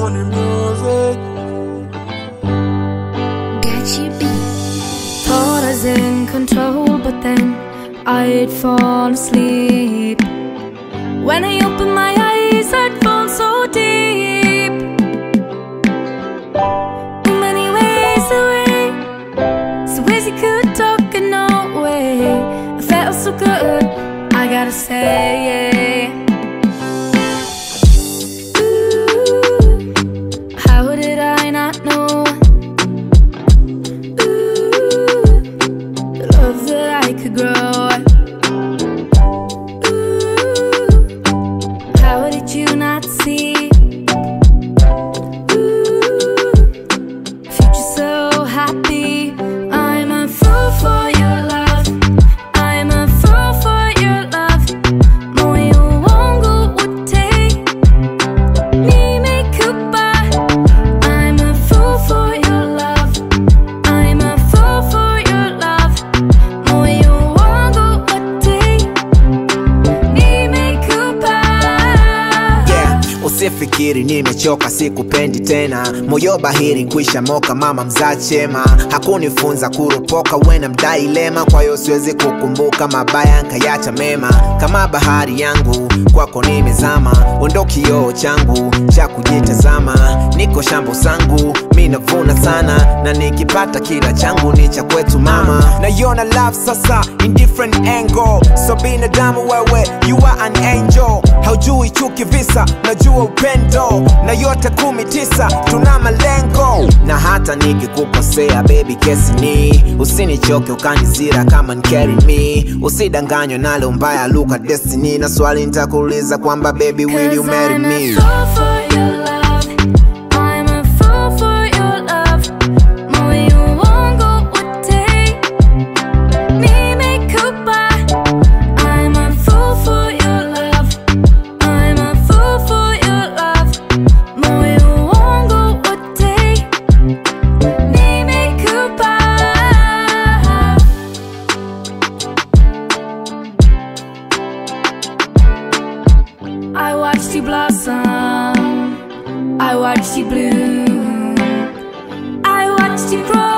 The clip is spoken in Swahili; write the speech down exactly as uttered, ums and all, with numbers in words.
Funny music. Gachi beat. Thought I was in control, but then I'd fall asleep. When I opened my eyes, I'd fall so deep. In many ways away, so ways you could talk and no way. I felt so good, I gotta say. Ooh, how did I not know? Ooh, the love that I could grow. How did you not see? Ooh, future so happy. I'm a fool for your love. I'm a fool for your love. Moyo wangu wote nimekupa. I'm a fool for your love. I'm a fool for your love. Moyo wangu wote nimekupa. Usifikiri nimechoka, sikupendi tena. Moyo bahiri kuisha moka, mama mzaa chema. Hakunifunza kuropoka, wena mdai lema. Kwa hiyo siwezi kukumbuka mabaya, nkayacha mema. Kama bahari yangu, kwako nimezama. Wendo kioo changu, cha kujitazama. Niko shambo sangu, minavuna sana. Na nikipata kila changu, ni cha kwetu mama. Naiona love sasa, in different angle. So binadamu wewe, you are an angel. Haujui chuki visa, najua upendo. Na yote kumi tisa, tuna malengo. Na hata nikikukosea baby kesi ni usinichoke ukanizira kama carry me. Usidanganywe nalo mbaya luka destiny. Na swali nitakuuliza kwamba baby will you marry me? I watched you blossom, I watched you bloom, I watched you grow.